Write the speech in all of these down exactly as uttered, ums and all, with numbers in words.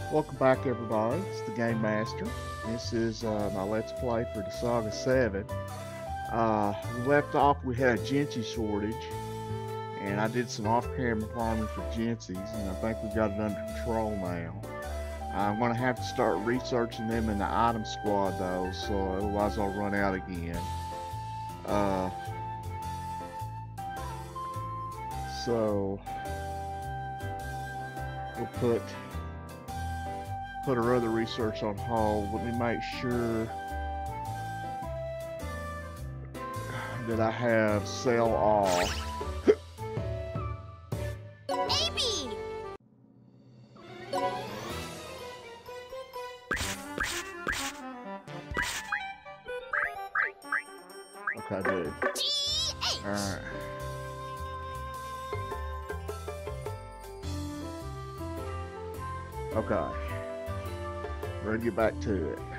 Welcome back, everybody. It's the Game Master. This is uh, my Let's Play for disgaea seven. Uh, we left off, we had a Genchi shortage, and I did some off-camera farming for Genchis, and I think we've got it under control now. I'm going to have to start researching them in the item squad, though, so otherwise I'll run out again. Uh, so, we'll put... put our other research on hold. Let me make sure that I have sell all. A B. Okay, good. G H. Alright. Okay. Ready to get back to it.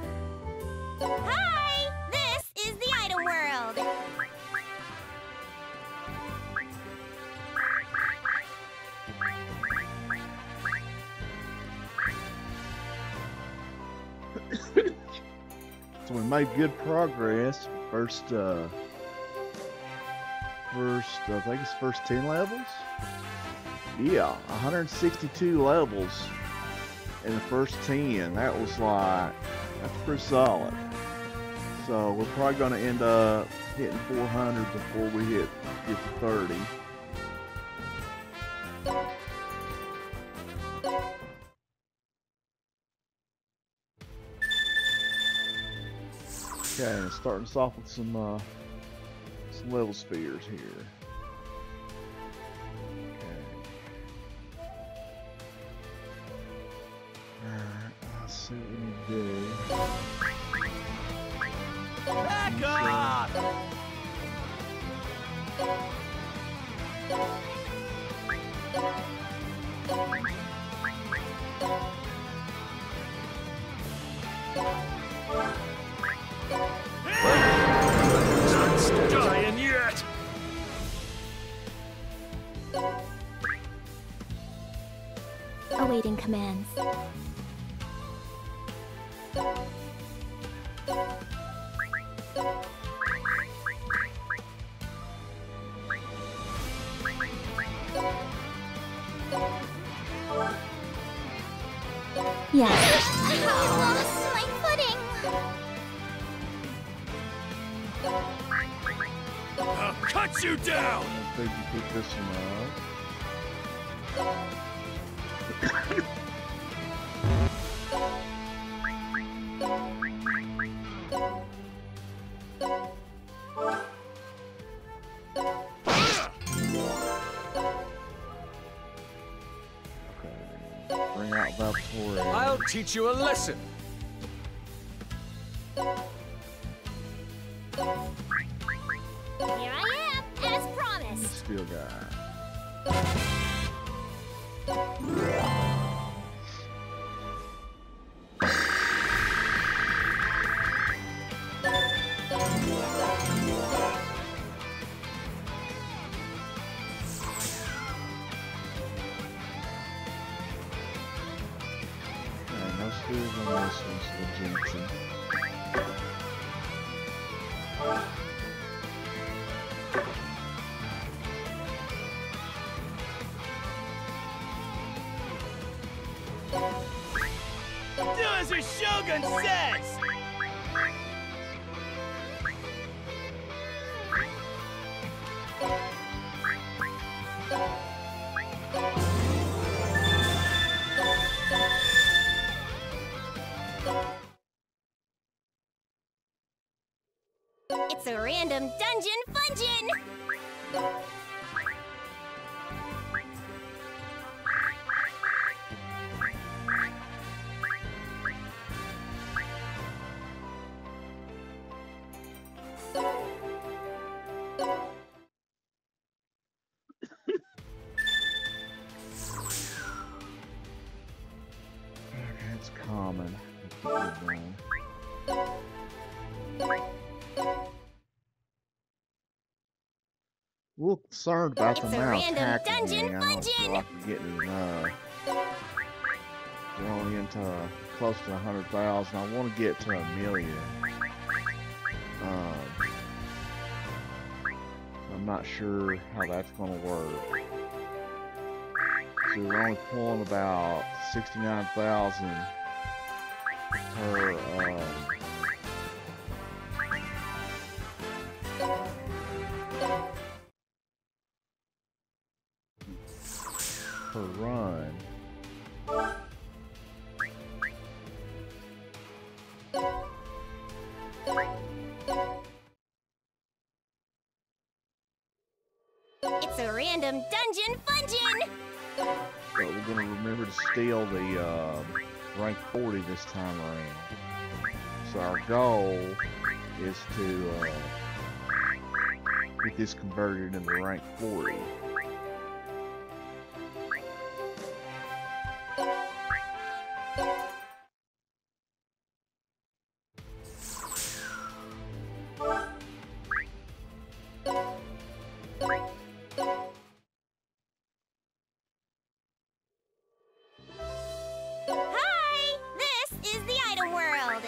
Hi! This is the item world. So we made good progress. First, uh, first, I think it's first ten levels. Yeah, one hundred sixty-two levels in the first ten. That was like, that's pretty solid. So we're probably going to end up hitting four hundred before we hit get to thirty. Okay, and starting us off with some uh, some level spheres here. Okay. Alright, let's see what we need to do. Back off! Not dying yet! Awaiting commands. Yes. I lost my footing. I'll cut you down! I think you pick this one up. Okay. Bring out Valtoria. I'll teach you a lesson. Here I am, as promised. Steel guy. Okay, no spears on this one, so the Jensen. Do as your Shogun says! It's a random dungeon fungin! Okay, it's common. That's a good one. A little concerned about It's the a amount of random attack dungeon again. I don't feel fungin'. like I'm getting enough. We're only into close to a hundred thousand. I want to get to a million. Um, I'm not sure how that's going to work. So we're only pulling about sixty-nine thousand per um, per run. It's a random dungeon fungin! But we're going to remember to steal the uh, rank forty this time around. So our goal is to uh, get this converted into rank forty. Hi! This is the item world!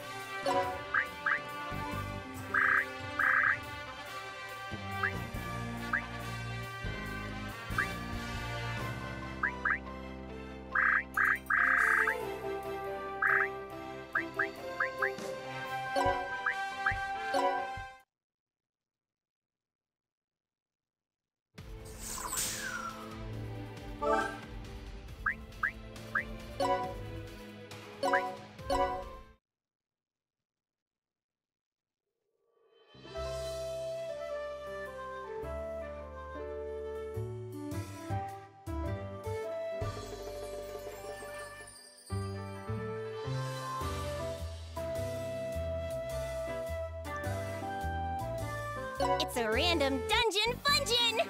It's a random dungeon fungin!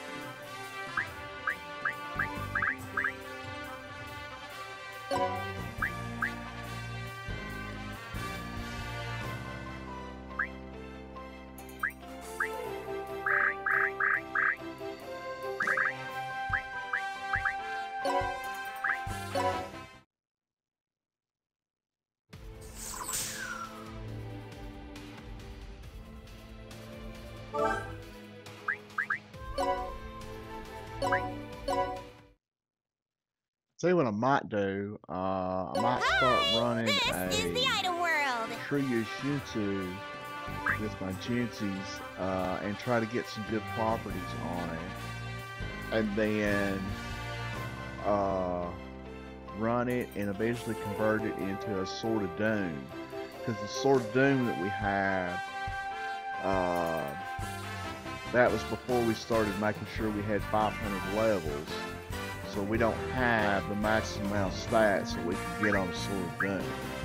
Tell you what I might do. Uh, I might start running This is the a item world! Shiryu Shinsu with my Jinsies uh, and try to get some good properties on it, and then uh, run it and eventually convert it into a Sword of Doom. Because the Sword of Doom that we have, uh, that was before we started making sure we had five hundred levels. So we don't have the maximum amount of stats that we can get on a Sword of Doom.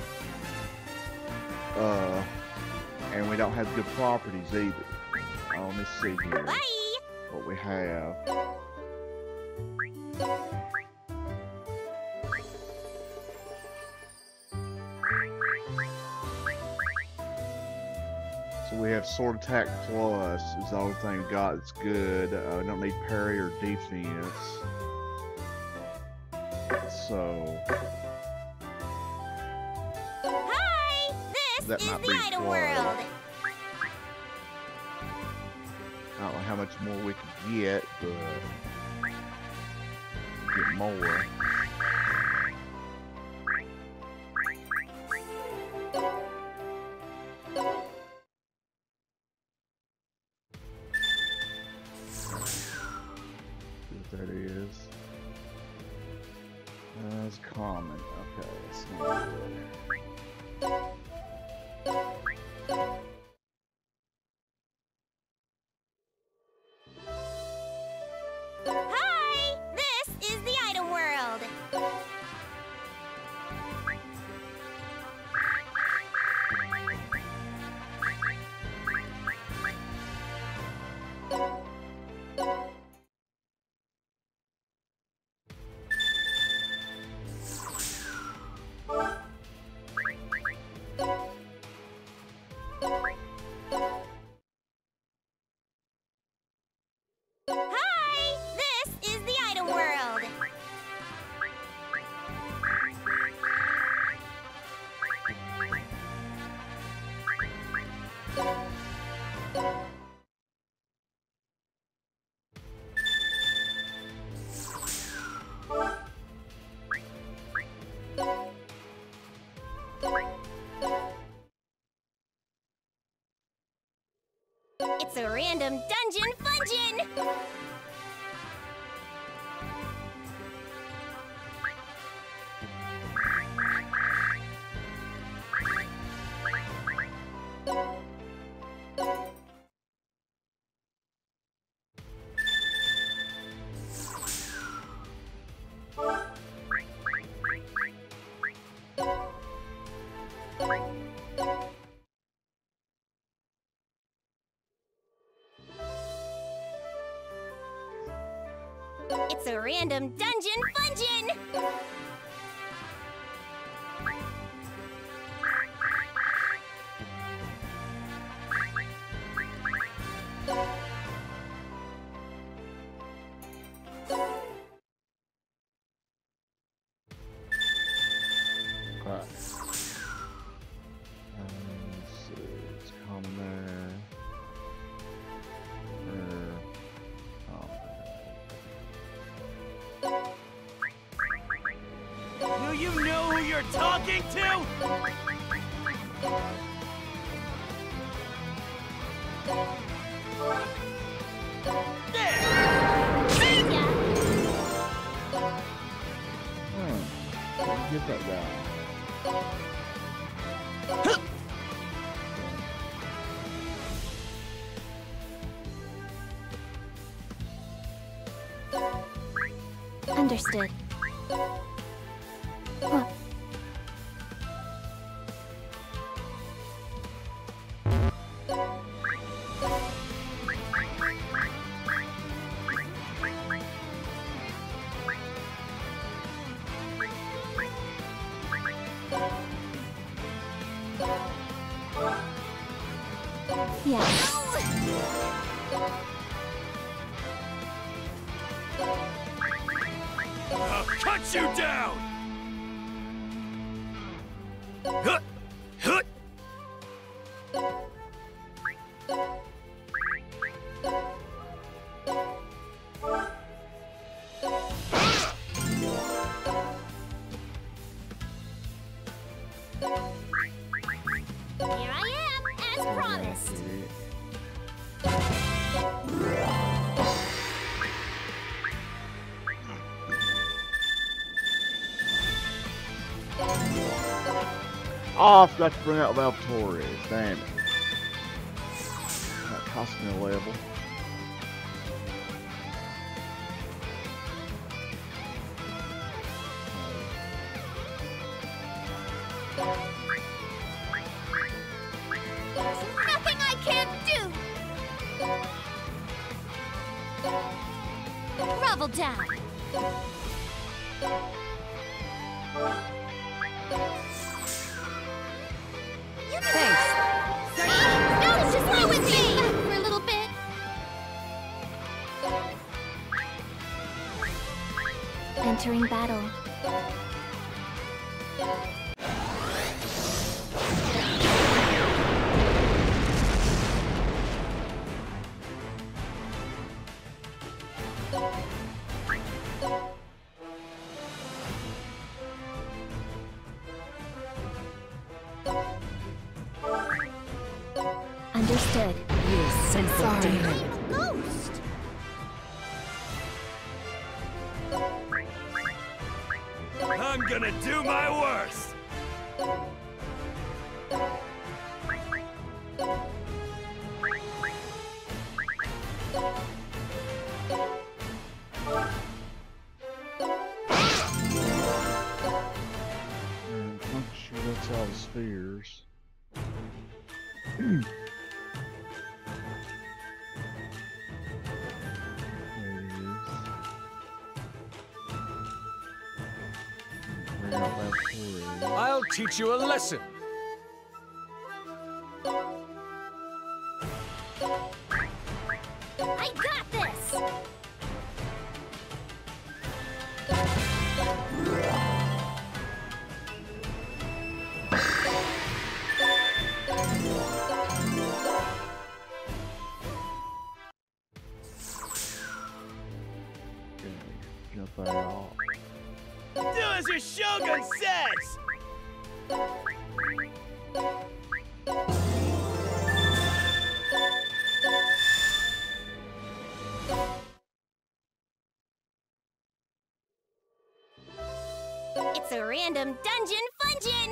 Uh, and we don't have good properties either. Oh, let me see here Bye! what we have. So we have Sword Attack Plus is the only thing we got that's good. Uh, we don't need parry or defense. So Hi! This That is might the be item slow. world! I don't know how much more we can get, but get more. See what that is. Uh, it's common. Okay, that's not good. Hi! This is the item world! random dungeon fungin'! It's a random dungeon fungin'! Right. Uh, let's see, it's common there. Rare. Oh, Do you know who you're talking to? There! See ya! hmm. Get that guy. Understood. Huh. Yeah. I'll cut you down! Huh! Huh! Here I am, as promised. Oh, I forgot to bring out Valtorres. Damn it. That cost me a level. There's nothing I can't do! Grovel down! Thanks. No, just play with me! For a little bit. Entering battle. Understood. You sinful demon. Ghost! I'm gonna do my worst! I'm not sure that's all the spheres. There it is. Bring out Valtorres. I'll teach you a lesson. I got this! Okay, jump out. Do as your Shogun says! a random dungeon fungin!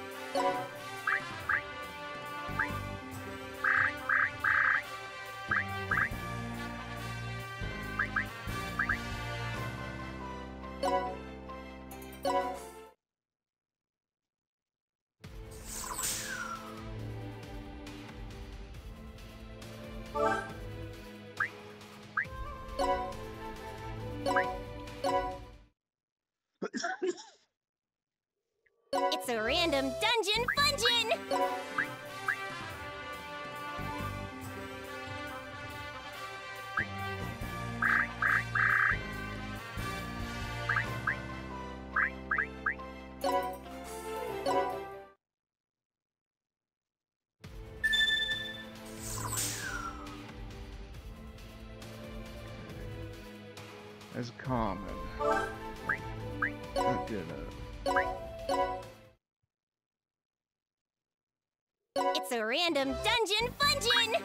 It's a random dungeon fungin! That's common. Not good enough. It's a random dungeon fungin!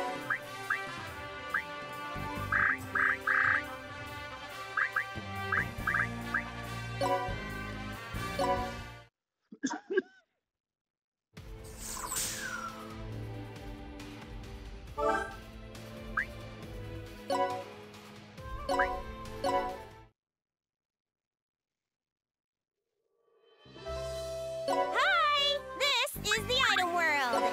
Hi! This is the item world!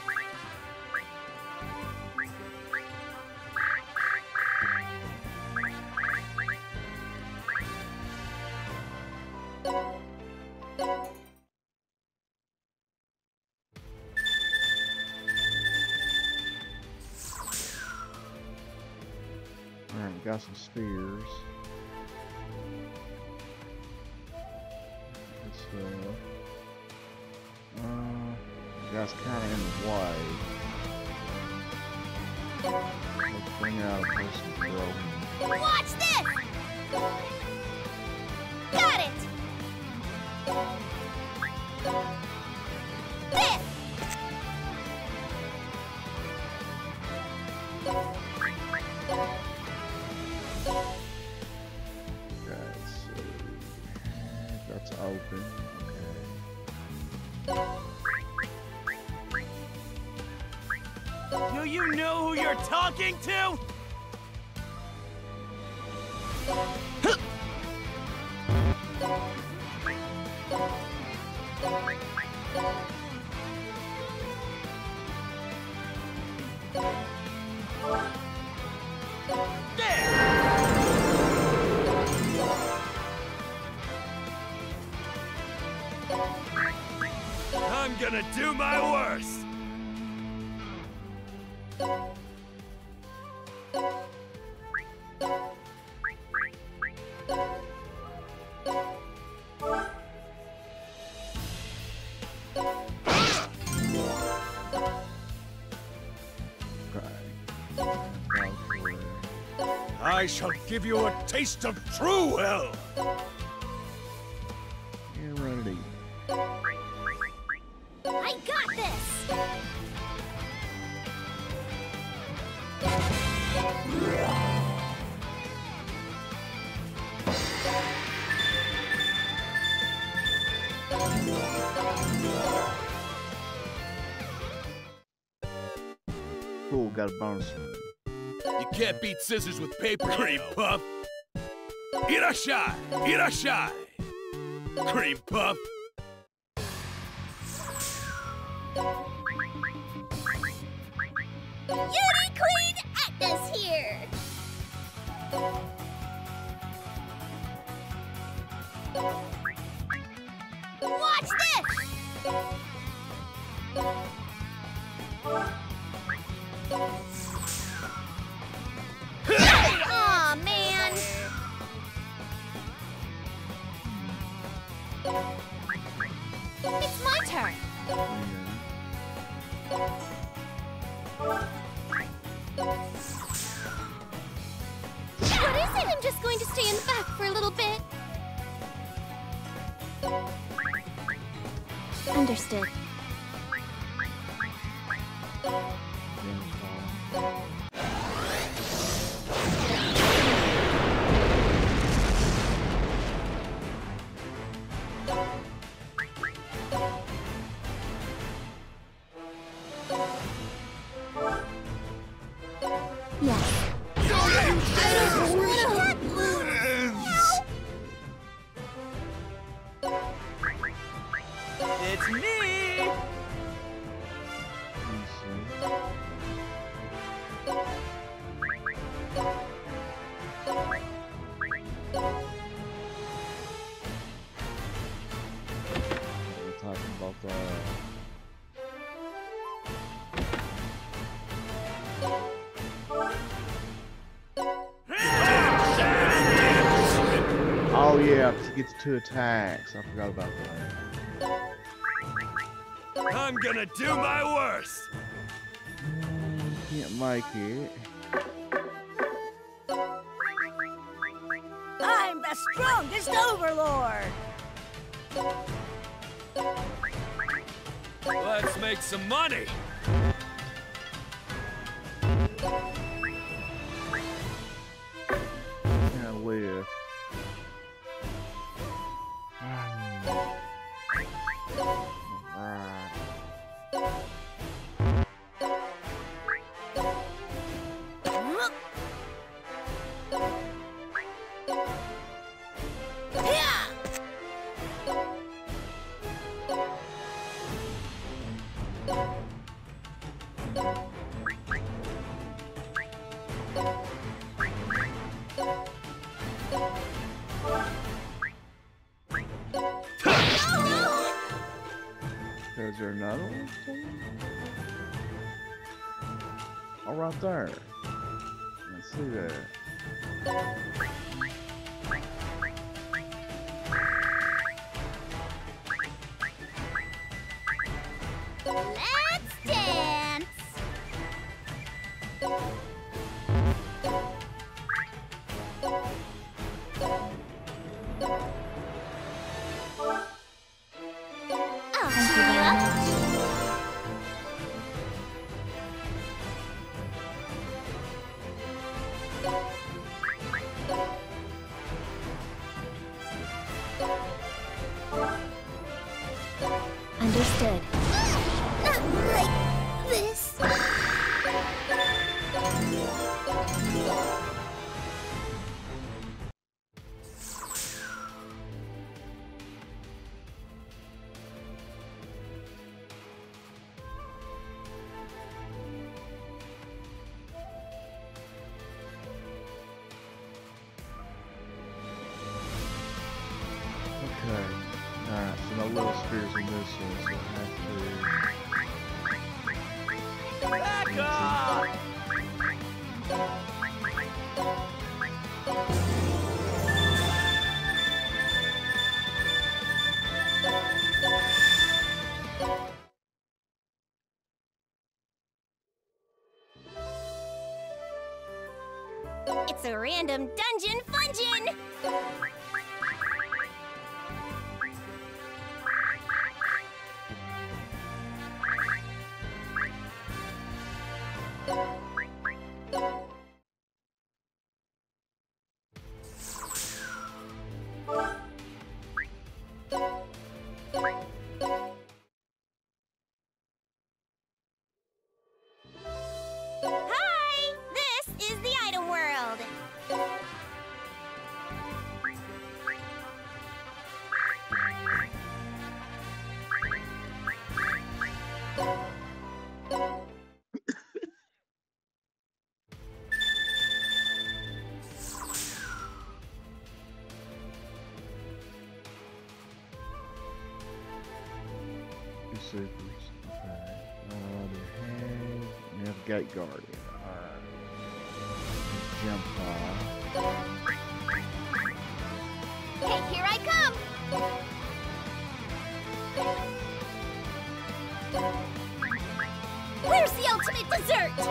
Alright, we got some spears. It's, uh... Uh... That's kinda in the way. Let's bring out a person throw. Watch this! Got it! This! Let's see. That's open. Do you know who you're talking to? I'm gonna do my worst. I shall give you a taste of true hell. And run it in. I got this! Cool, got a bonus one. You can't beat scissors with paper, Cream Puff. Irashai! Irashai! Cream Puff. Beauty Queen Agnes here! Watch this! Aw, man! It's my turn! What is it? I'm just going to stay in the back for a little bit. Understood. It's me! Let me see. We're talking about the. Oh yeah, because it gets two attacks. I forgot about that. I'm gonna do my worst. Mm, can't make it. I'm the strongest overlord! Let's make some money. Can't live. Is there another one? Oh, right there. Let's see that. Let's dance! I'll cheer you up. Understood. Not like this. Okay. Alright, so no little spears in this one, so I have to. Back off! It's a random dungeon fungin'! Hi! This is the item world! Two supers. Okay. Uh, the head. We have Gate Guardian. Alright. Jump off. Hey, here I come! Where's the ultimate dessert?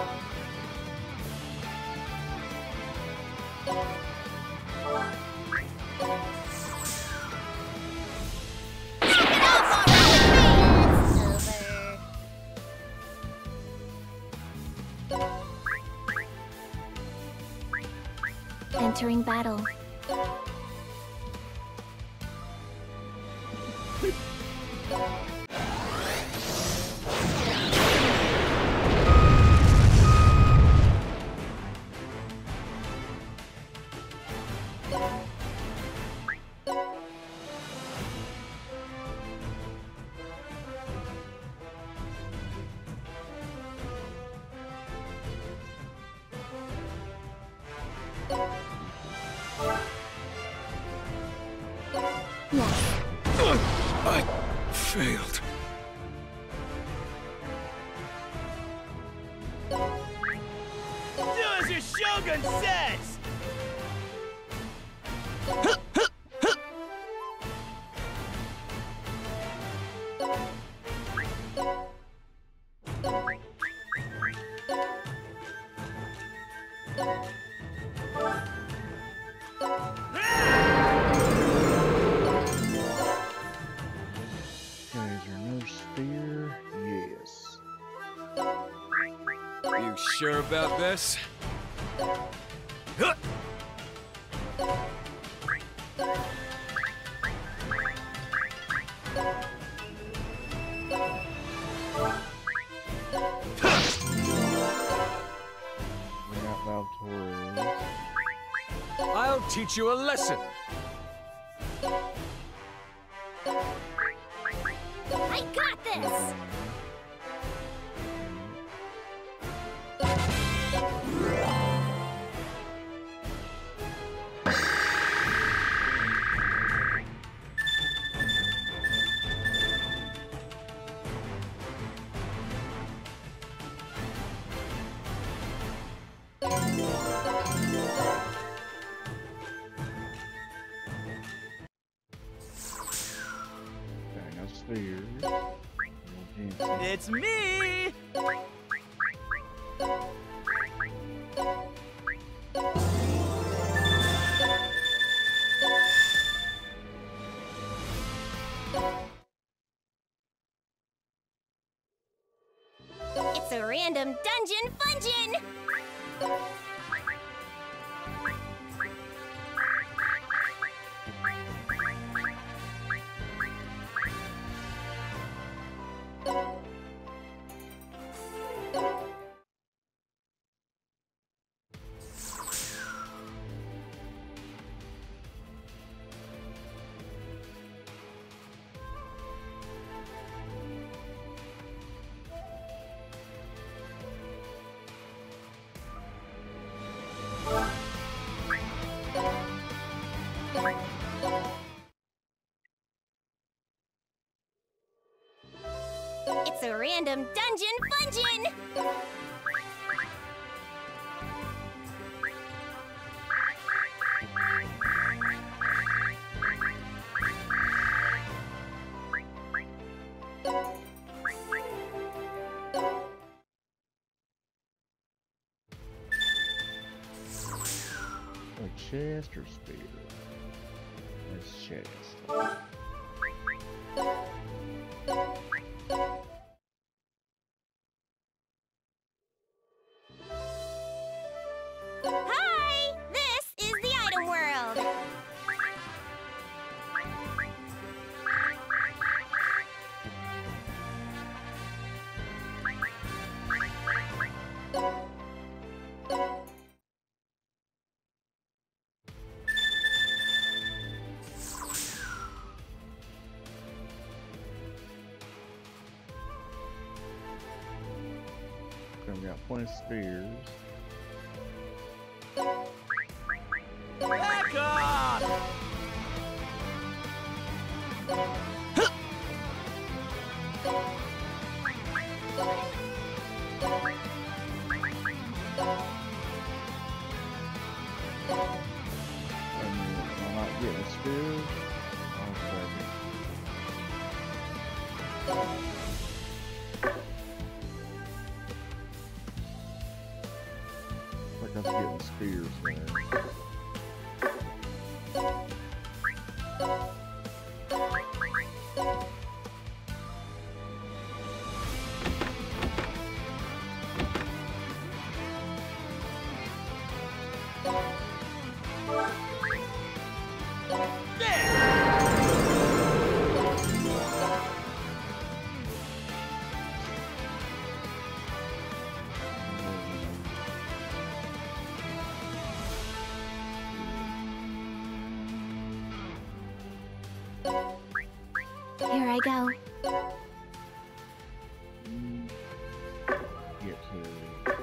Knock it off already! It's over. Entering battle. failed. Do as your Shogun says! Okay, is there another spear? Yes. You sure about this? Huh! Bring out Valtorres. I'll teach you a lesson. I got this! Okay, no spears. No Jensen. It's me! It's a random dungeon fungin! It's a random dungeon fungin! A chest or spear? That's chest. Hi! This is the item world! Okay, we got plenty of spears. Back off! And I'm not getting spears. One second. Like I'm getting spears there. Here I go. Mm. Get to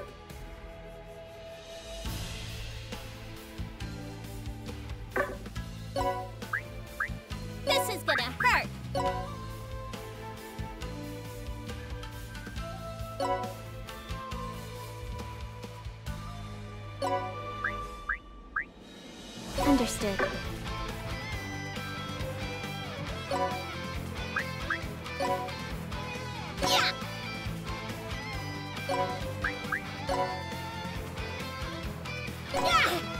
This is gonna hurt! Understood. Yeah! Yeah!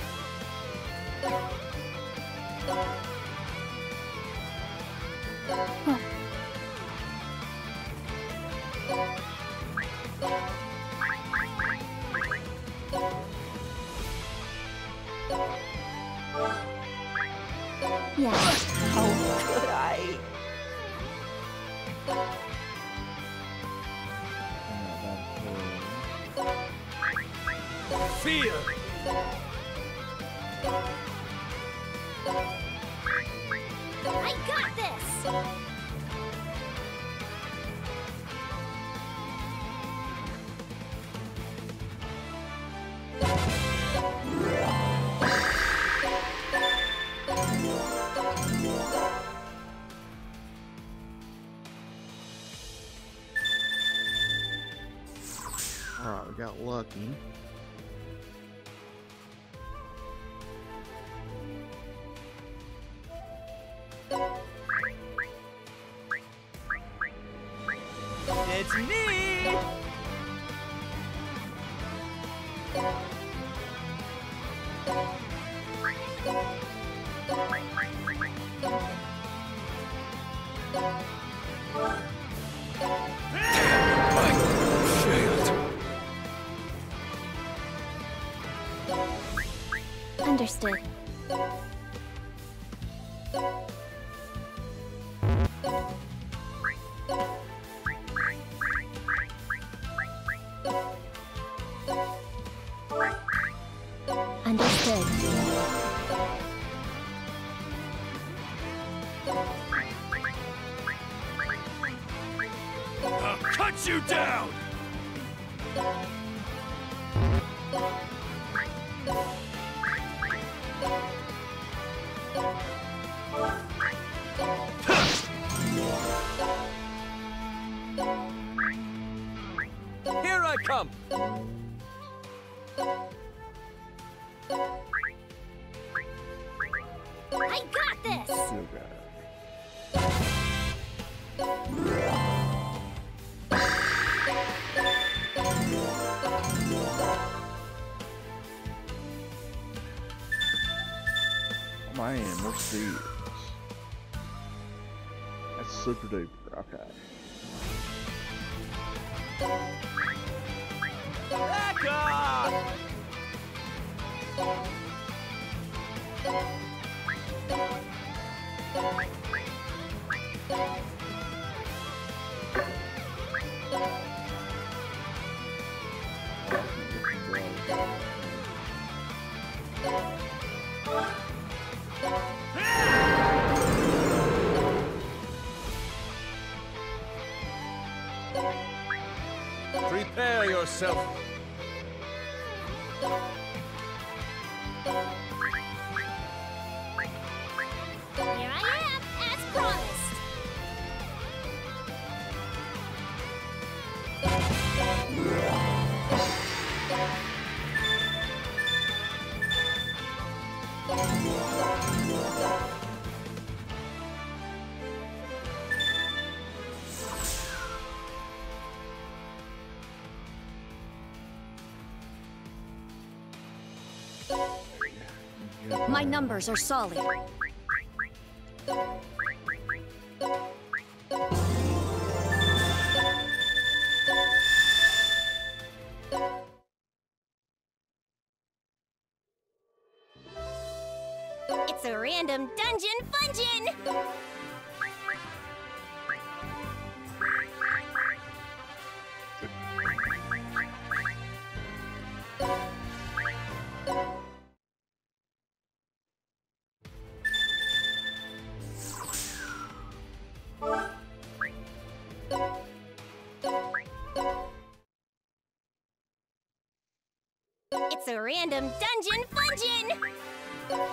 Huh. Yeah. How could I? Fear! I got this! Alright, we got lucky. It's me! Understood. Understood. I'll cut you down! Here I come! I got this! Still got it. Oh man, what's this? That's super duper. Okay. Back off! Prepare yourself. Here I am, as promised. My numbers are solid. It's a random dungeon fungin! It's a random dungeon fungin!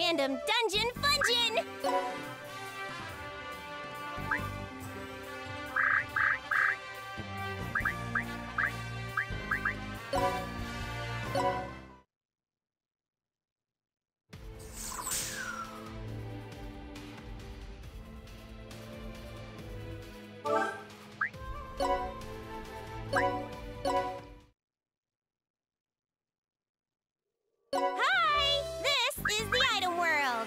random dungeon fungin'! Hi! This is the item world!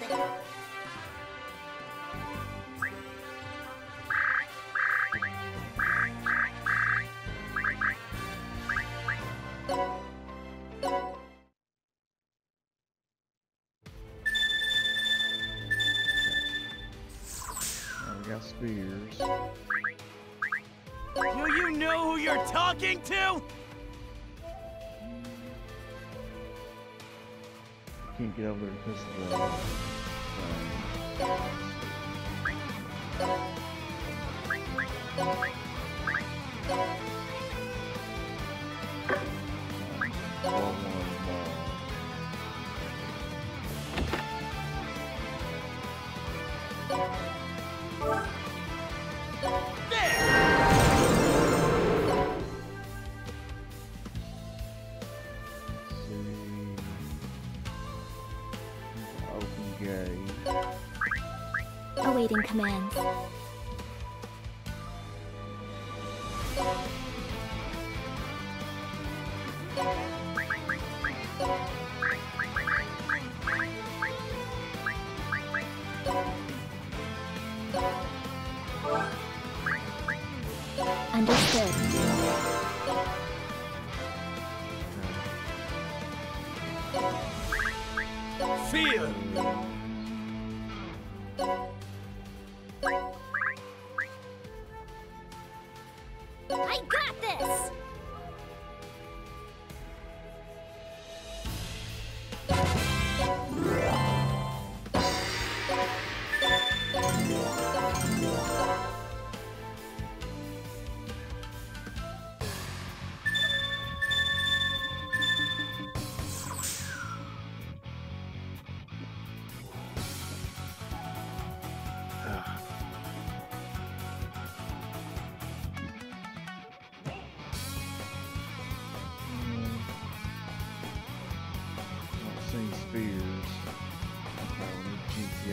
Now we got spears. Do you know who you're talking to? Can't get over there because of the. Awaiting commands. Understood. Feel! I got this! Spears. Okay, we need G T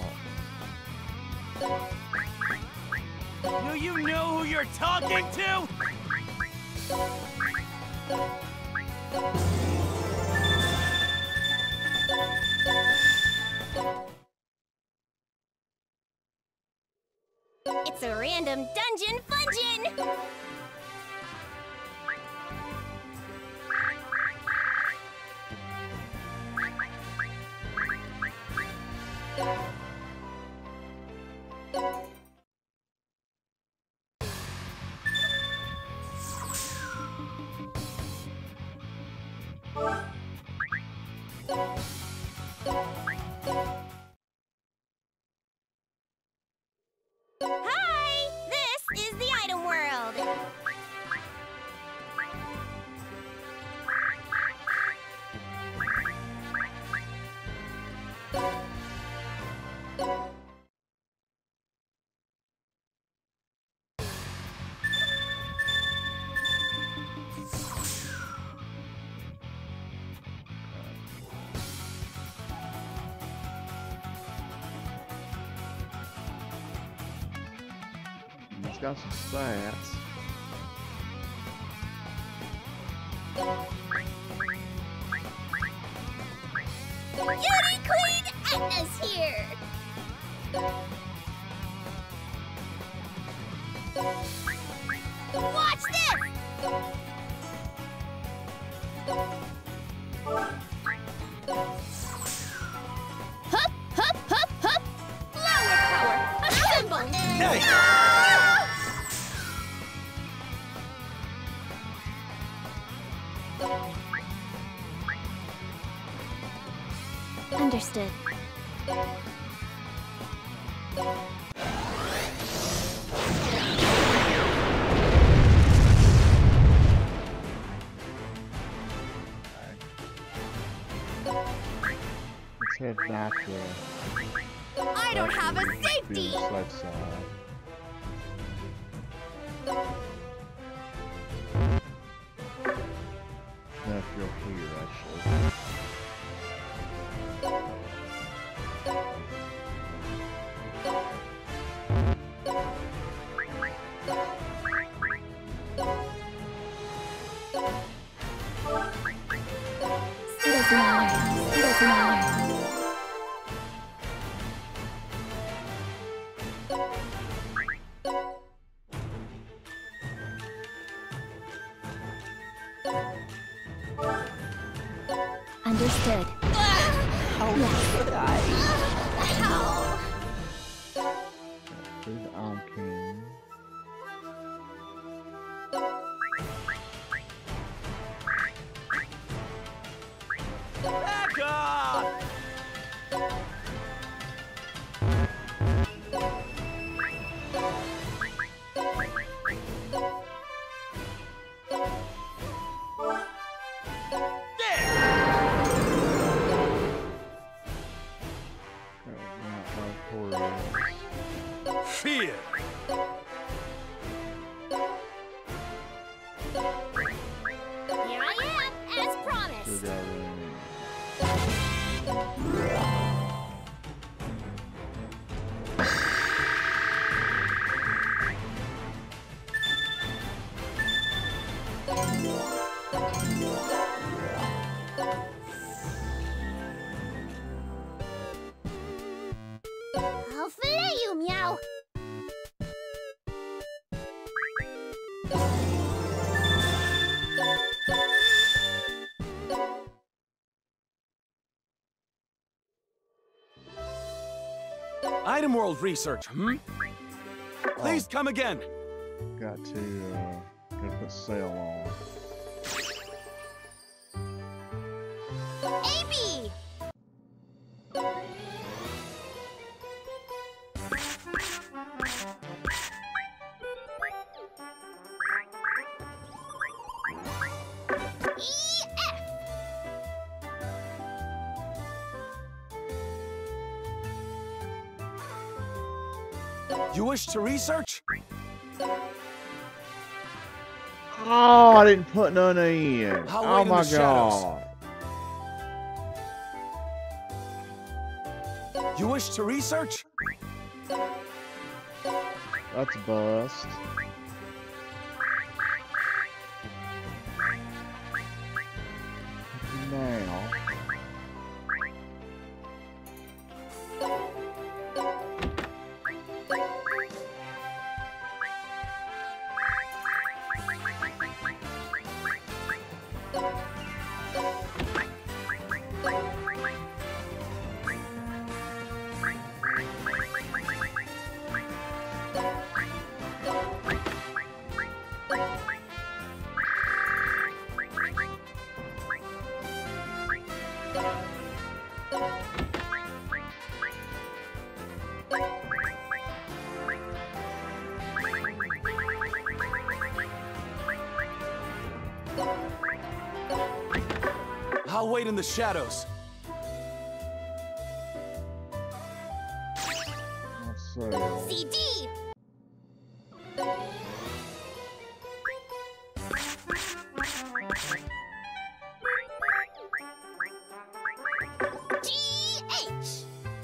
A out. Do you know who you're talking to? It's a random dungeon fungin'! Hi! This is the item world! It's got some stats. Beauty Queen Edna's here! Watch this! Hup, hup, hup, hup! Flower power! Assemble! Hey! Understood. Let's Have nitro. I don't have a Be safety! on the safe side. Now if you're here, actually. Citizen Iron. Citizen Iron. Understood. How could I? Ow! There's the Iron King. Back off! Fear! Here I am, as promised. I'll fillet you, meow. Item World Research, hmm? Please come again. Got to, uh, gotta put sail on. A B! E F! You wish to research? Oh, I didn't put none in. I'll Oh wait in my the shadows. god. You wish to research? That's a bust. Now. I'll wait in the shadows. So, C D! G H!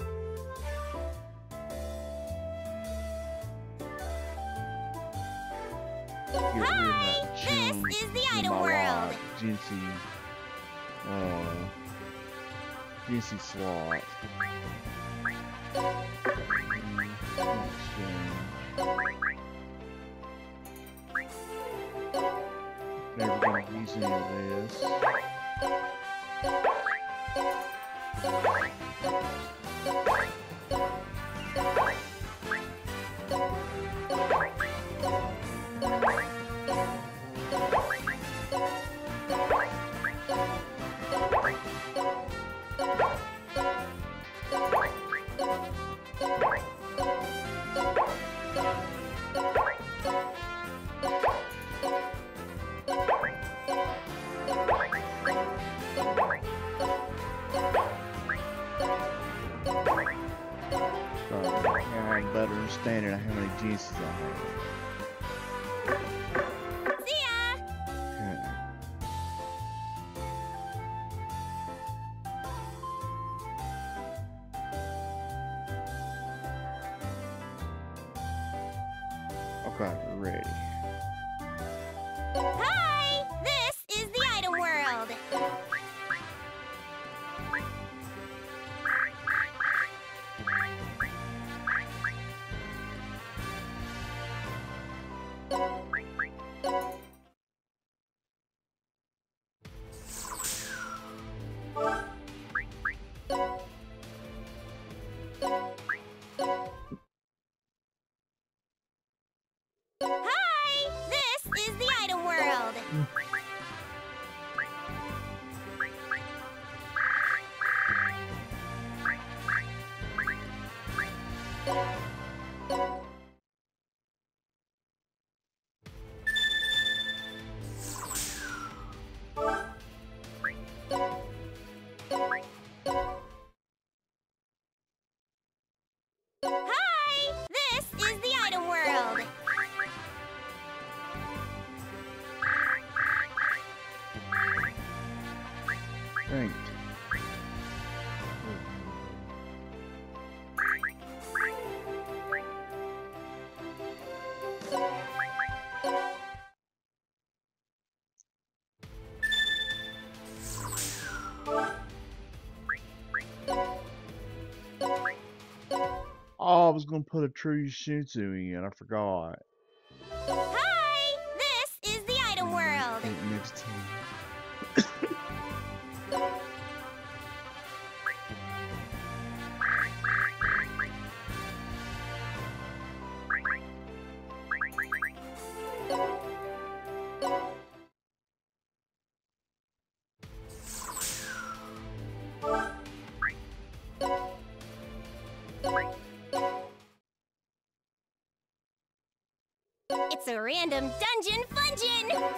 get rid of that Hi! chunk This is the in item my world! life. Jinsey, uh, Jinsey slot. Mm, exchange. Never gonna use any of this. understanding of how many Gensis I have. See ya! Okay. Okay, we're ready. Hi! This is the item world. Hi! This is the item world. Hi! This is the item world. Thanks. Oh, I was gonna put a true Shih-Tzu in. I forgot. Hi! This is the item world. Think next time. It's a random dungeon fungin'!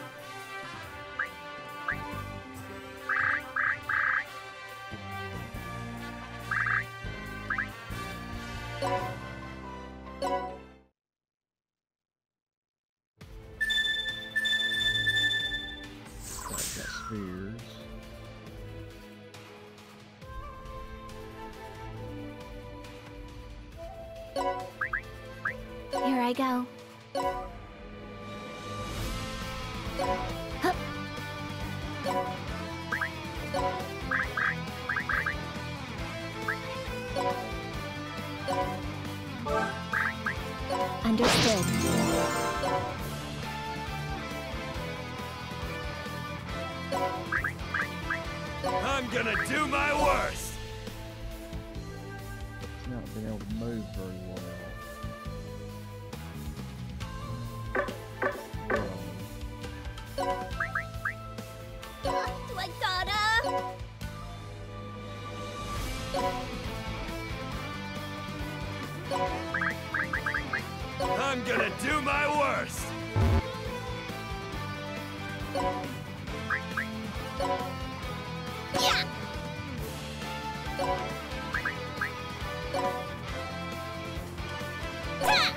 Got spheres. Here I go. Hup. Understood. I'm gonna do my worst! It's not been able to move very well. Do I gotta? I'm gonna do my worst! Yeah! Ta!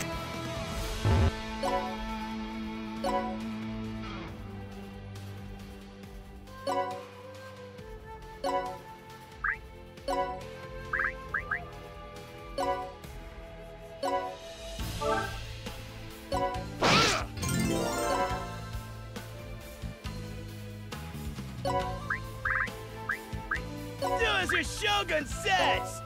Do as your Shogun says!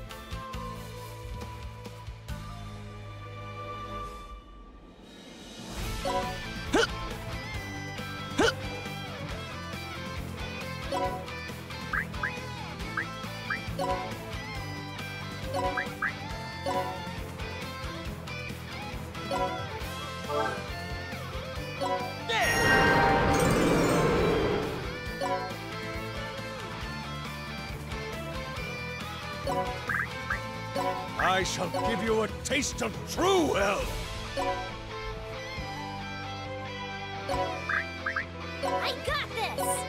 I shall give you a taste of true hell! I got this!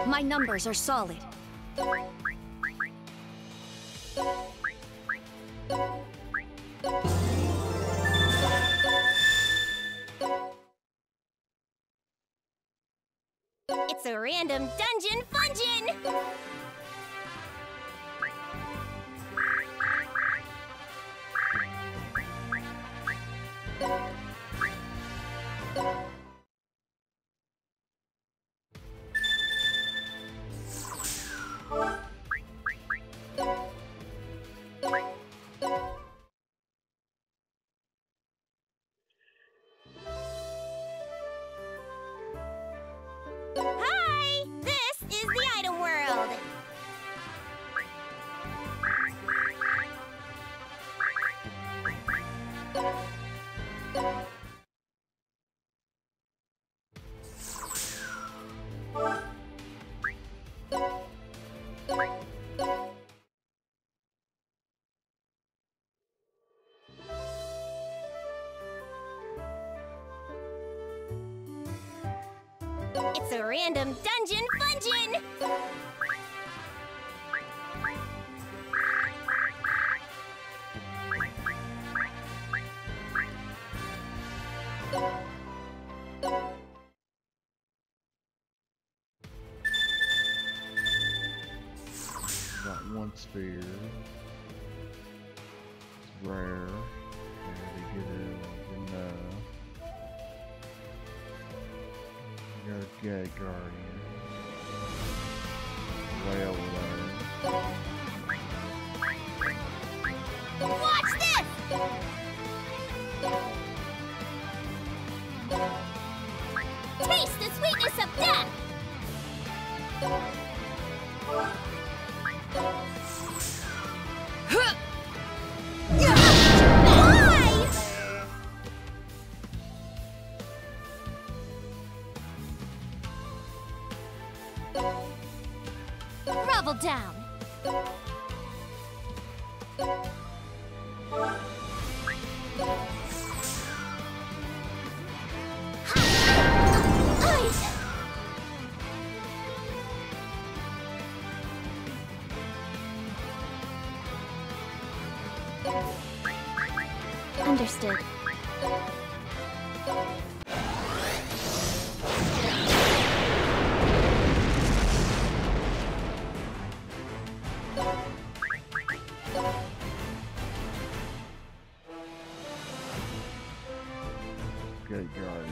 My numbers are solid. It's a random dungeon fungin! Hi! This is the item world! It's a random dungeon fungin! Got one sphere. It's rare. Gotta get it enough. Got a gate guardian. Railway. Watch this! Taste the sweetness of death! Why? Grovel down! Understood. Gate guardian.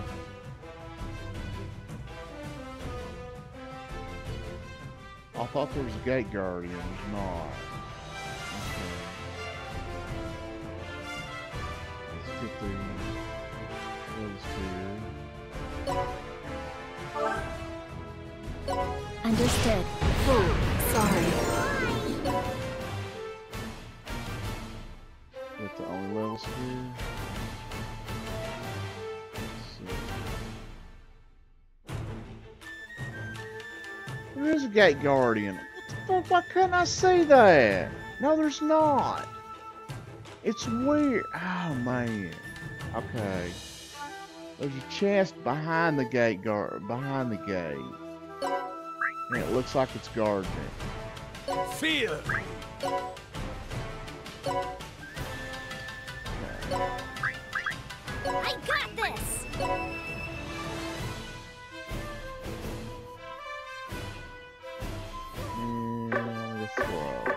I thought there was a gate guardian. There's not. Okay. Let's get the those here. Understood. Oh, sorry. That's the only level sphere. Let's see. There is a gate guardian. What the fuck? Why couldn't I see that? No, there's not. It's weird. Oh man. Okay. There's a chest behind the gate guard behind the gate. And it looks like it's guarding it. Fear! I got this! And let's throw.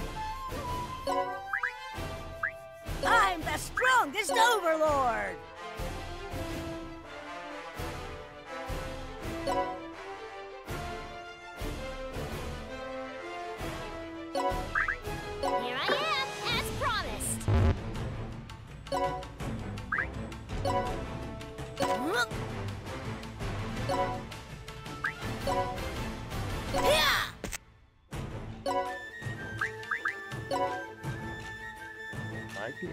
I'm the strongest overlord! Here I am, as promised! Yeah! Like it.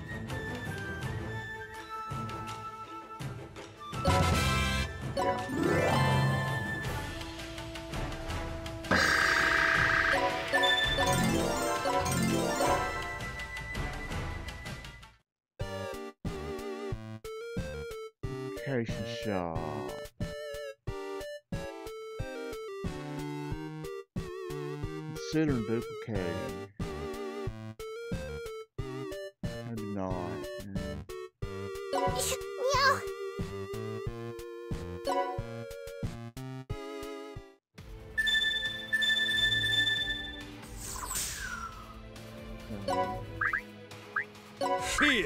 Location shop. considering duplicating. Maybe not. Yeah. Yeah. Fear.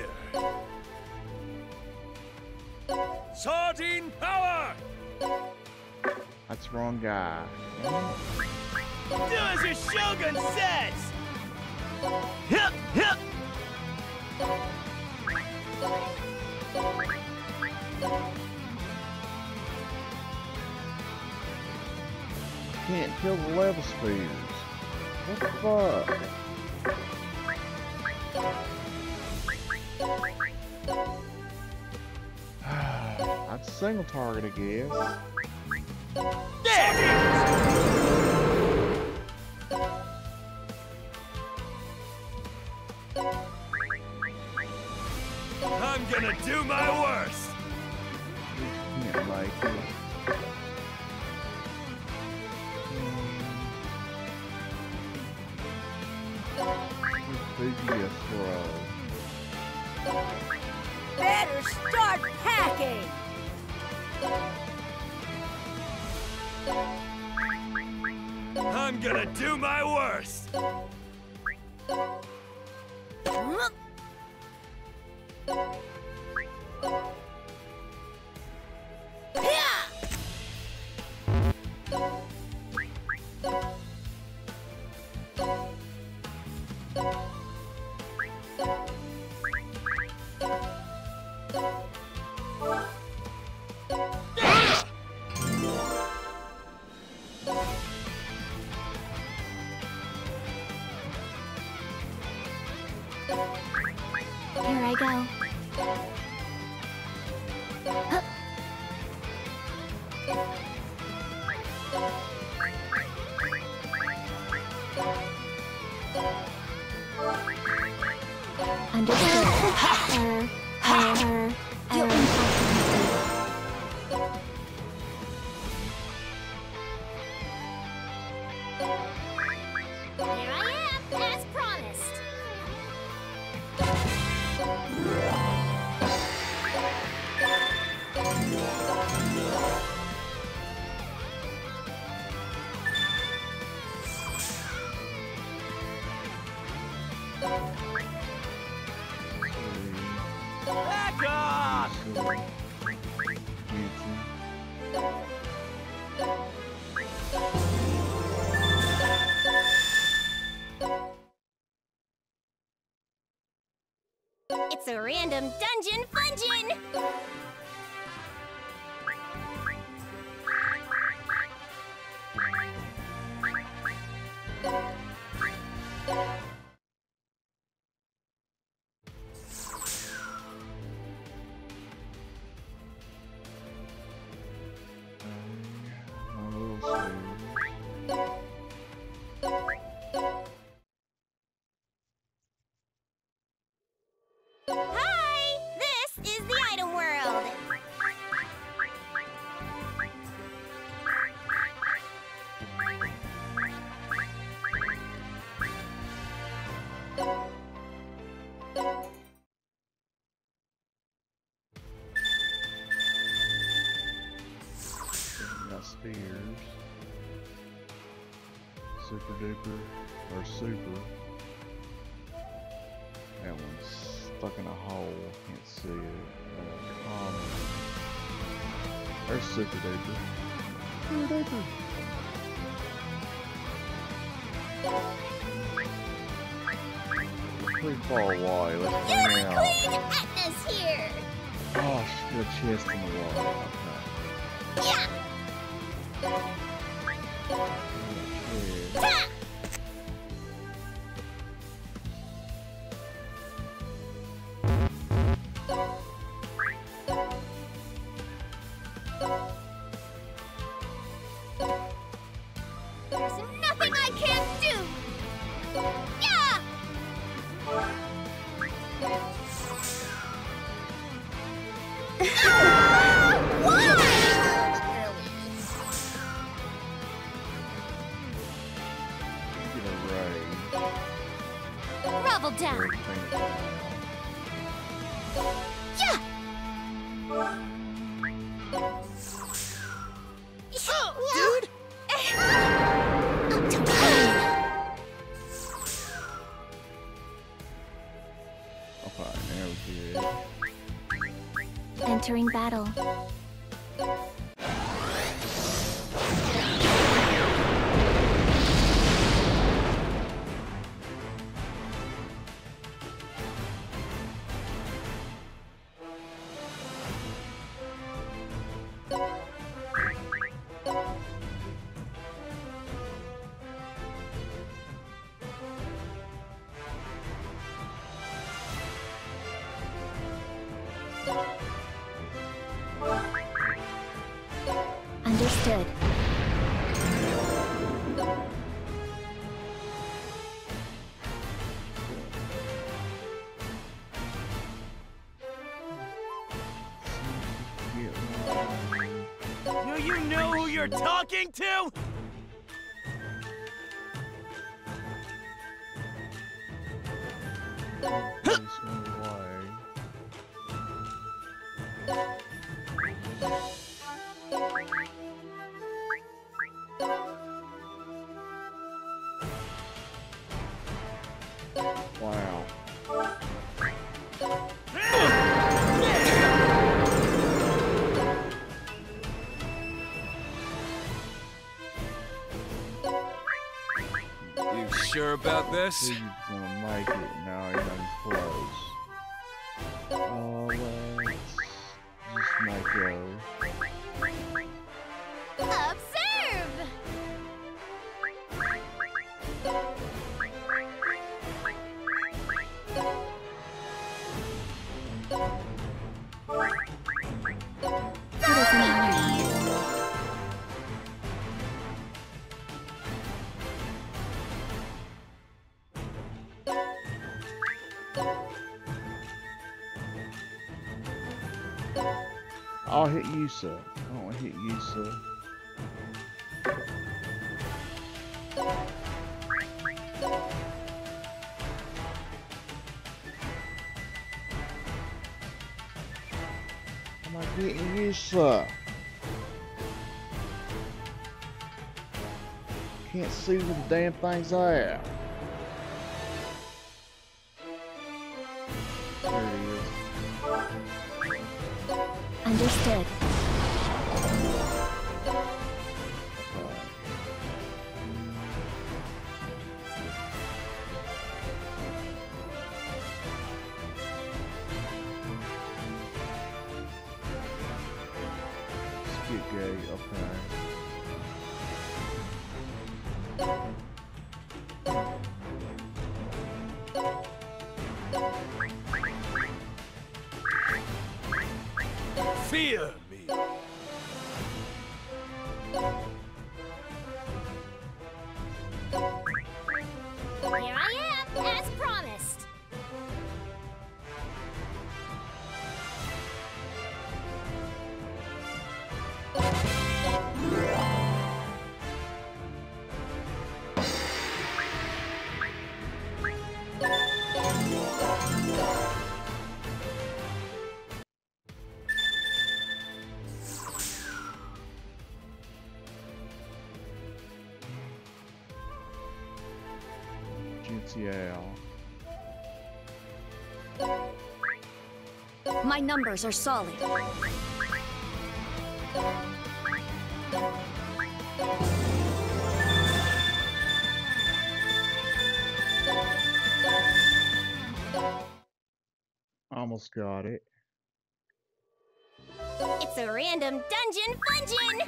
Sardine power. That's the wrong guy. Do as your shogun says. Hip, hip. Can't kill the level speeders. What the fuck? That's a single target, I guess. I'm gonna do my worst. Can't like it. Big throw. Better start packing. I'm gonna do my worst. Huh? Yeah! Here I go. Huh. Understood. Error. Error. Error. Here I am, as promised. Back off! It's a random dungeon fungin! Hi! This is the item world! Got spears. Super duper. Or super. That one's stuck in a hole. Can't see it. Uh, common. There's super duper. Super duper. Pretty far away. Let's bring it out. Queen Atlas here! Oh, she's got a chest in the wall. Okay. Yeah! Okay. Ta! There's nothing I can't do! Yeah! Ah! Why? Get a down. everything that's Yeah! Dude! okay, there we go. Entering battle. Understood. Do you know who you're talking to? Wow. You sure about this? He's gonna make it. No, he's not close. Oh, let's just make go. Observe! It doesn't matter. I'll hit you, sir. I don't want to hit you, sir. I'm not getting you, sir. Can't see where the damn thing's at. There it is. Understood. Skip gate, okay. Fear me. Here I am, as promised. Yeah. My numbers are solid. Almost got it. It's a random dungeon fungin!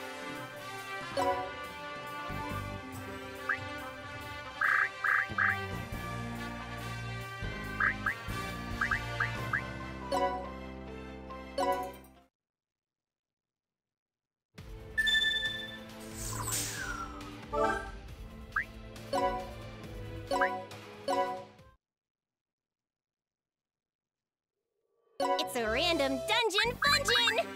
It's a random dungeon fungin!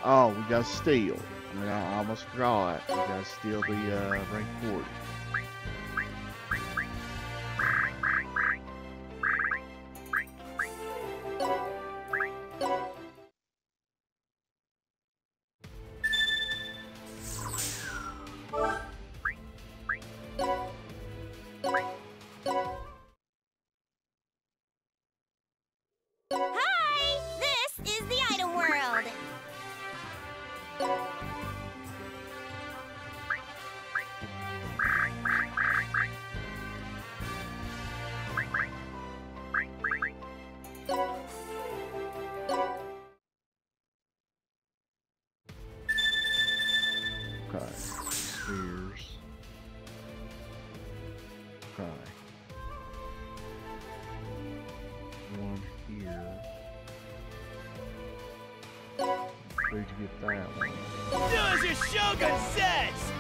Oh, we got to steal. I mean, I almost forgot. We got to steal the uh, rank forty. Hi! This is the item world. Okay, spheres. Okay. One here. Where'd you get that one? Do as your Shogun says!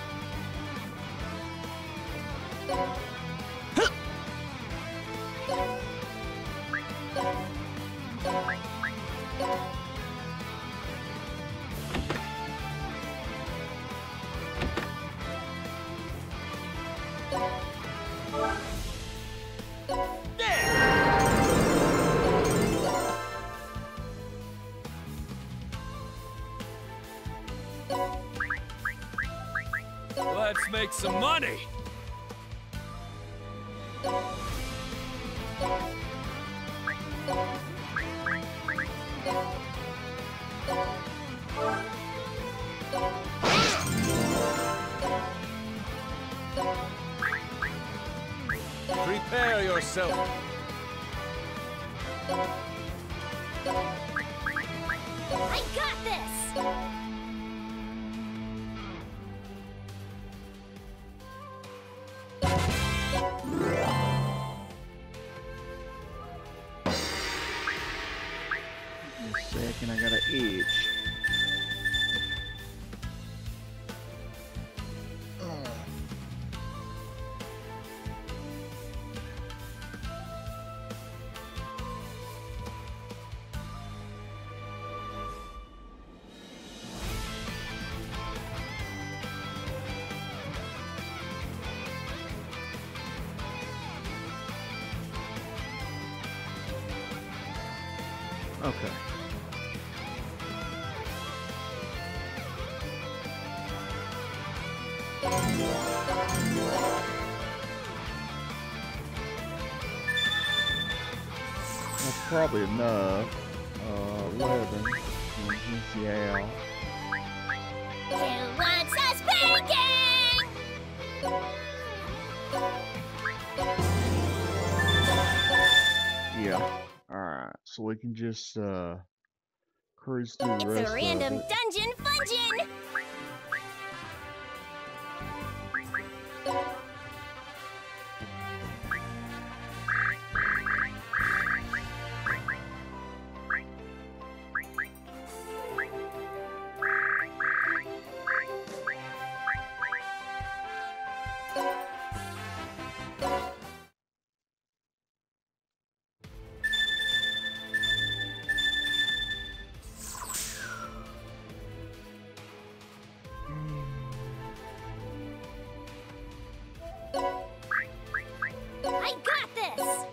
Let's make some money. Prepare yourself. I got this! Just a second, I got an itch. Okay. That's probably enough. Uh, eleven. Yeah. Who wants us spanking? Yeah. Alright. So we can just uh cruise through the rest It's a random of it. dungeon fungin'! I got this!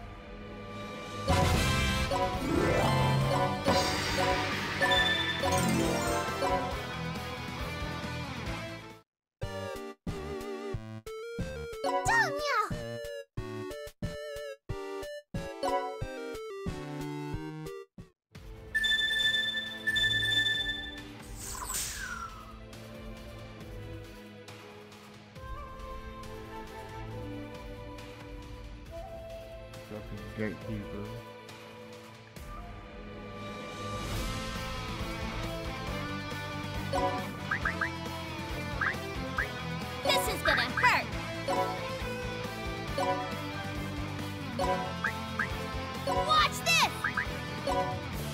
Danya! Fucking gatekeeper. This is gonna hurt! Watch this!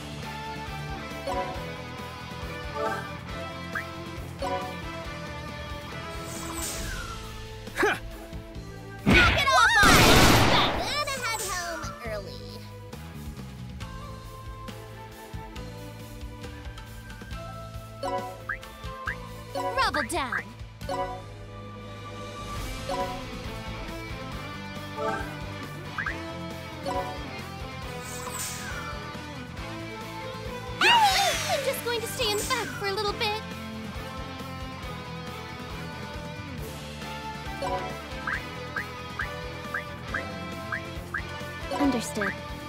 Knock it off on it! Gotta head home early. down. I'm just going to stay in the back for a little bit. Understood.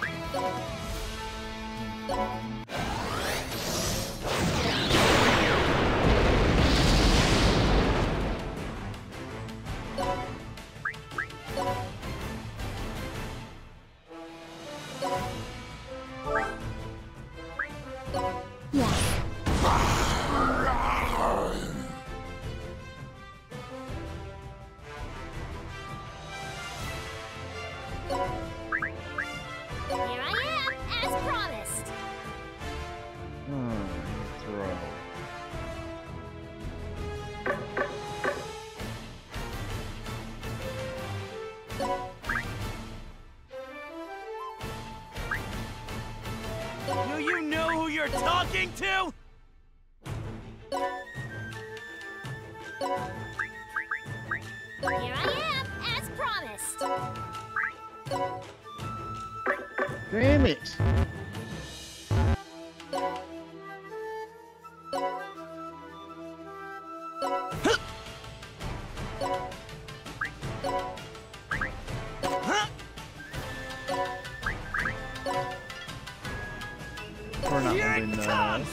Here I am, as promised. Hmm, throw. Do you know who you're talking to? Here I am, as promised. Damn it! We're not Here moving it those. comes!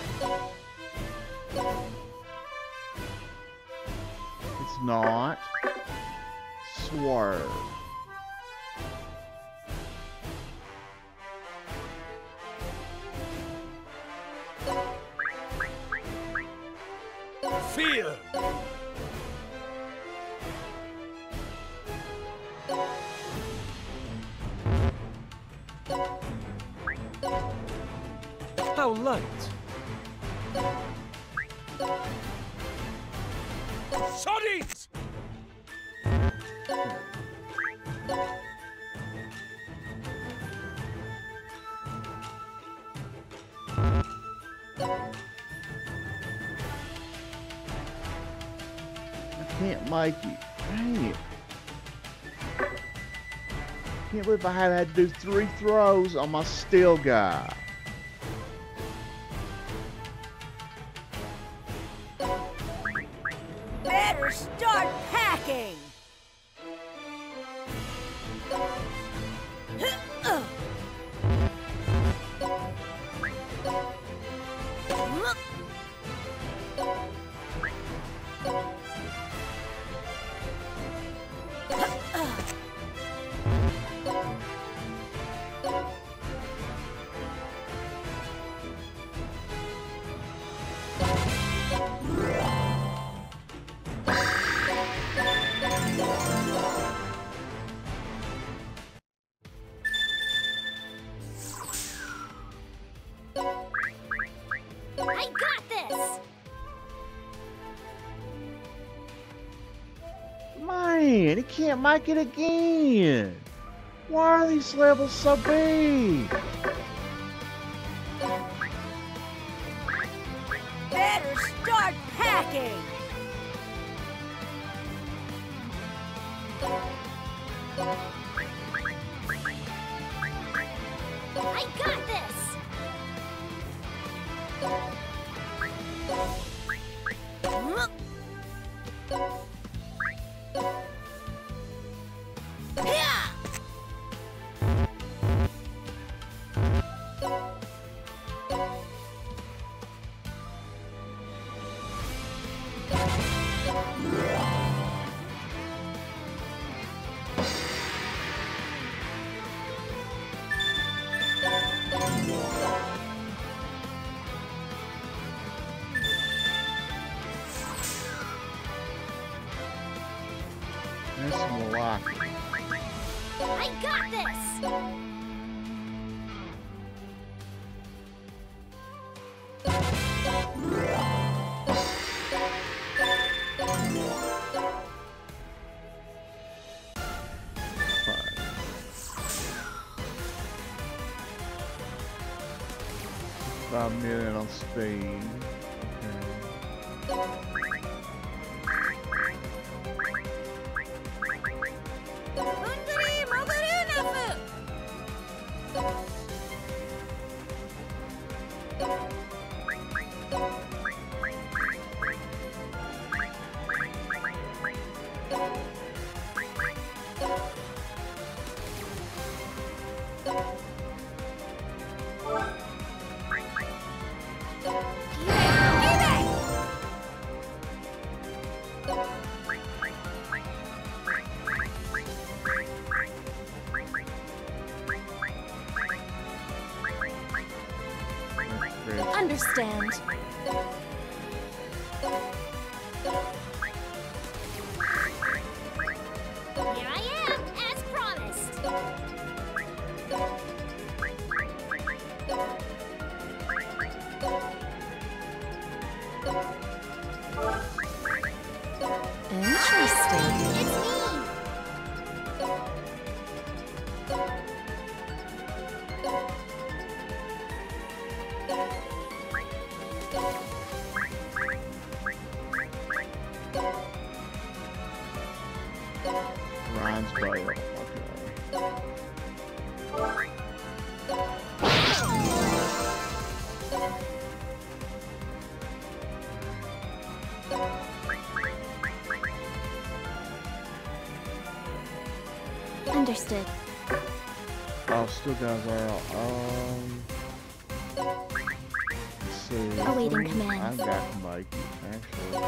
It's not. Swerve. Feel him. How light. Sardines! I can't make it. Dang it. Can't believe I had, had to do three throws on my steel guy. Better start packing! I got this! Man, he can't make it again. Why are these levels so big? Better start packing! I got this! That's more like it. I got this! Five million on speed. Okay. Understand. Here I am, as promised. Interesting. It's me. Ryan's Bale. Okay. Understood. Oh, still guys are out. Um, let's see. Awaiting I think commands. I got to make it, actually.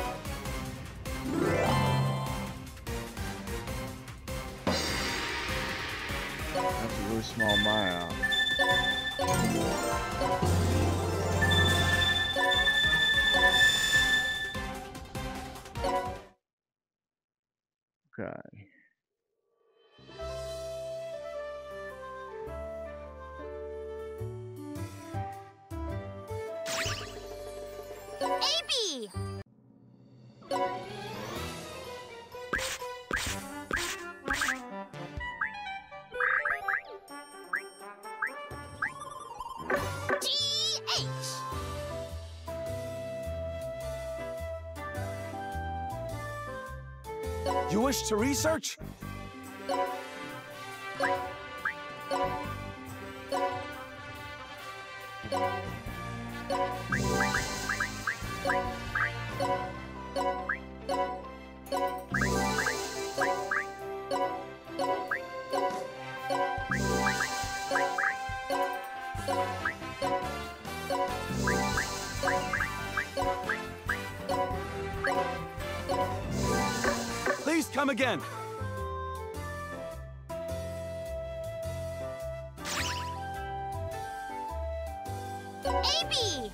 That's a really small map. Okay. A B. G H. You wish to research? Please come again. A B.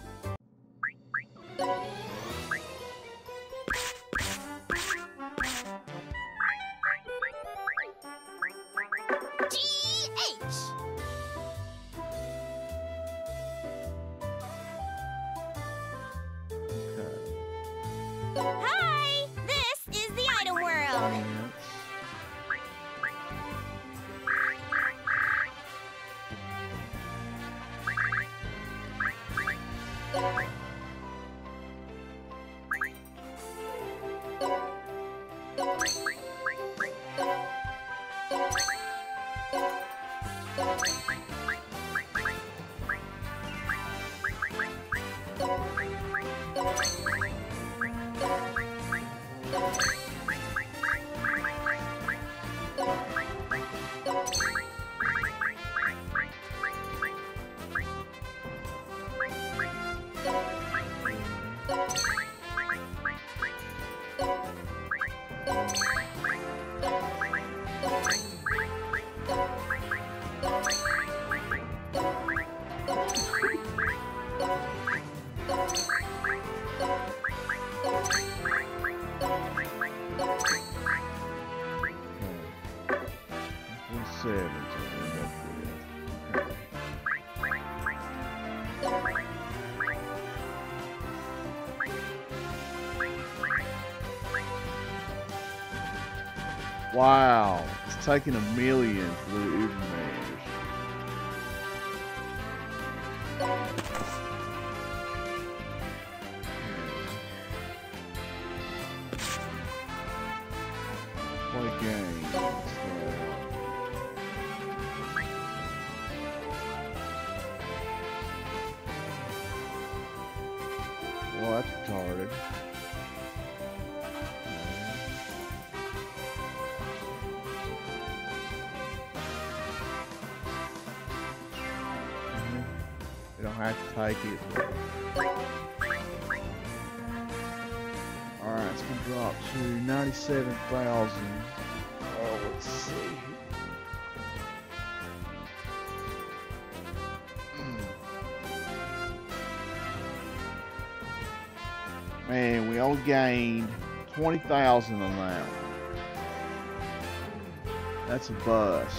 G H. Okay. Hi, this is the item world. Yes. Seven to end up with. Okay. Wow, it's taking a million for the Uber Mares. Play games. Well, that's retarded. You don't have to take it. But... Alright, it's going to drop to ninety-seven thousand. Oh, let's see. Man, we only gained twenty thousand on that one. That's a bust.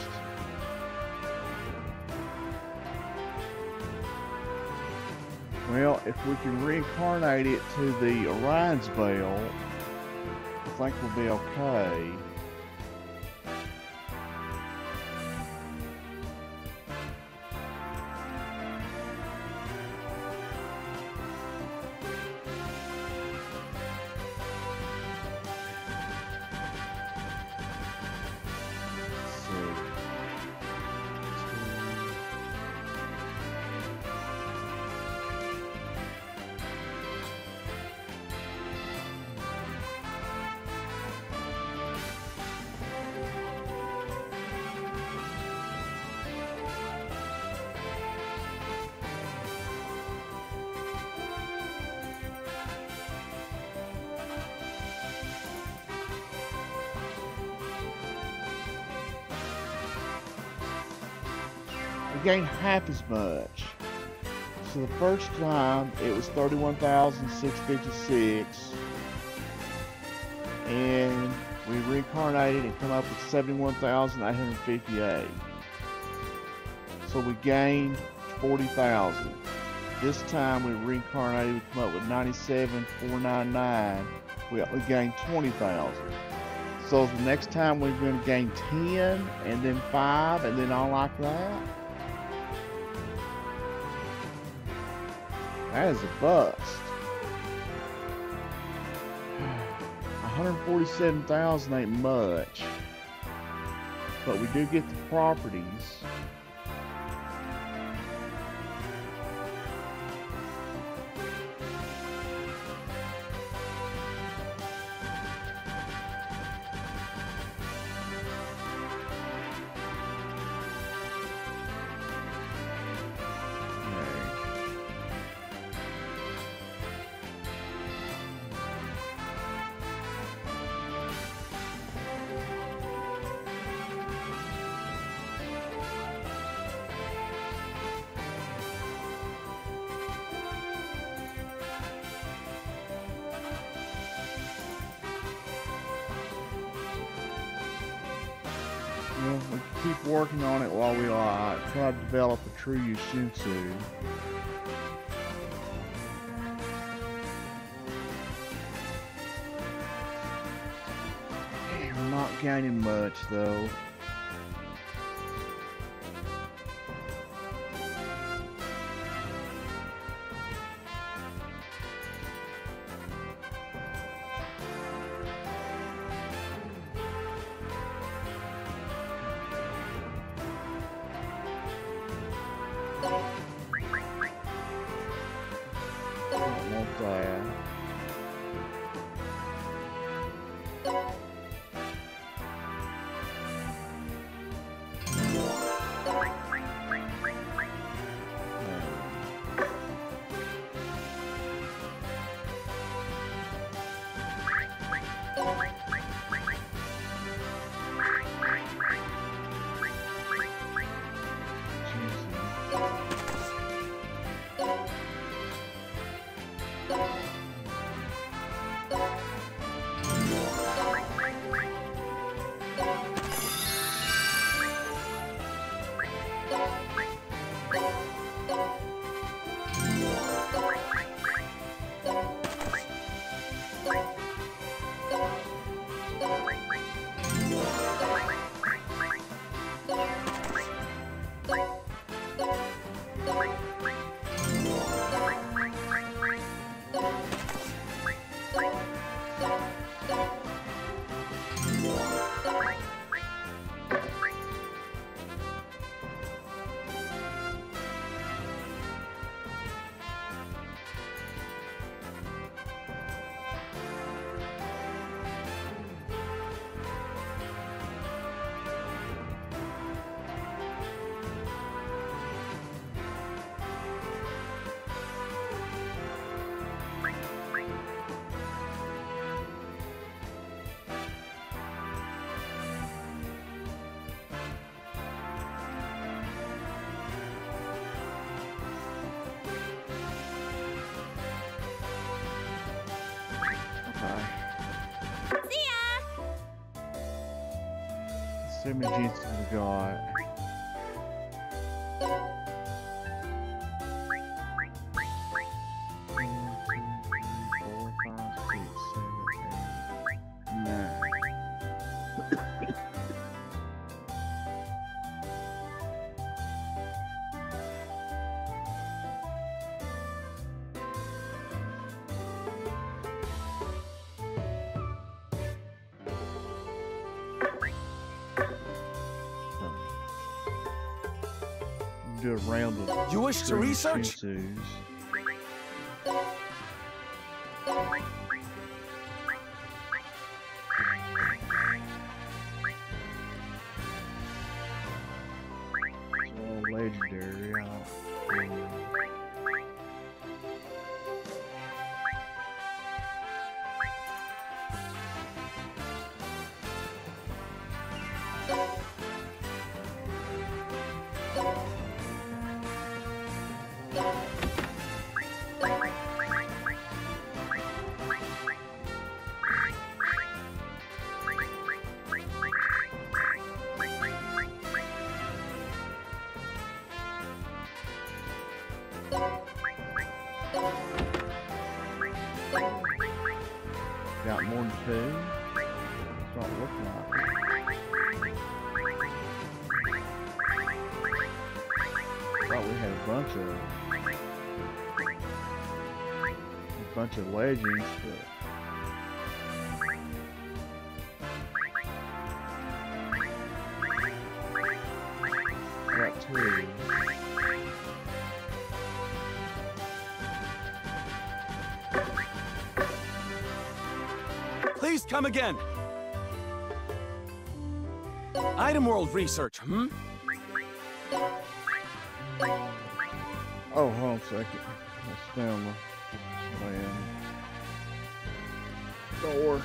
Well, if we can reincarnate it to the Orion's Belt, I think we'll be okay. Gained half as much. So the first time it was thirty-one thousand six hundred fifty-six, and we reincarnated and come up with seventy-one thousand eight hundred fifty-eight. So we gained forty thousand. This time we reincarnated, we come up with ninety-seven thousand four hundred ninety-nine. We, we gained twenty thousand. So the next time we're going to gain ten, and then five, and then all like that. That is a bust. one hundred forty-seven thousand ain't much. But we do get the properties. Well, we can keep working on it while we uh, try to develop a true Yushinsu. We're not gaining much though. See ya! So many jinxes we got. Do a round of You wish to three research? Shinsus. It's all legendary. I don't- Got more than two. It's not looking like it. Thought we had a bunch of a bunch of legends, but got two. Please come again. Item World Research, hmm? Oh, hold on a second. I found the land. Door.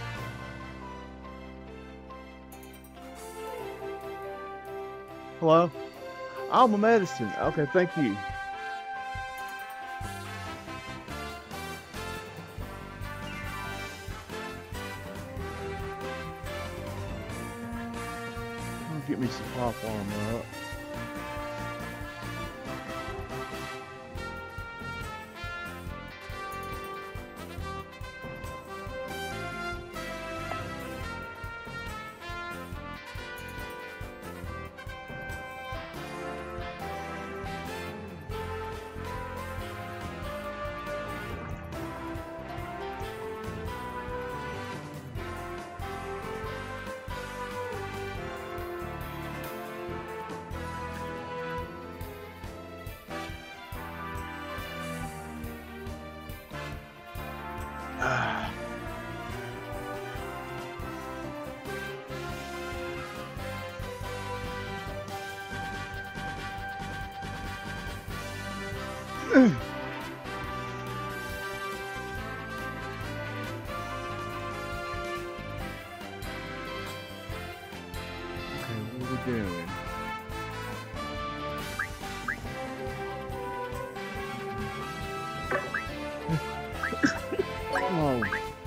Hello? Alma Medicine. Okay, thank you. Get me some pop armor up. Doing. Oh.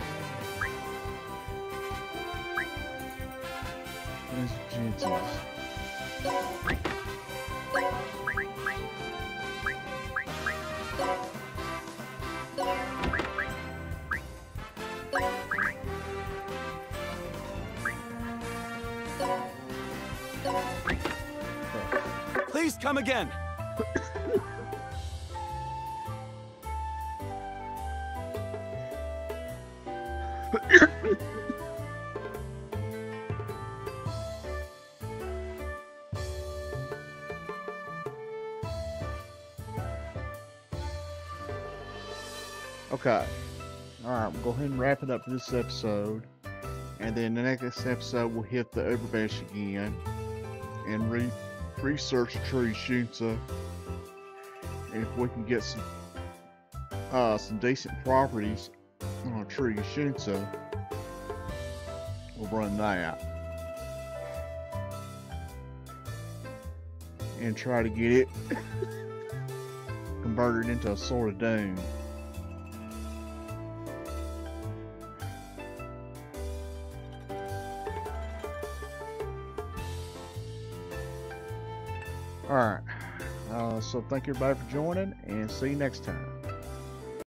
There's jinxes. Please come again. Okay. Alright, we'll go ahead and wrap it up for this episode. And then the next episode we'll hit the Overbash again and re research Tree Shinsa. And if we can get some uh some decent properties on Tree Shinsa, we'll run that. And try to get it converted into a Sword of Doom. All right. Uh, so thank you everybody for joining, and see you next time.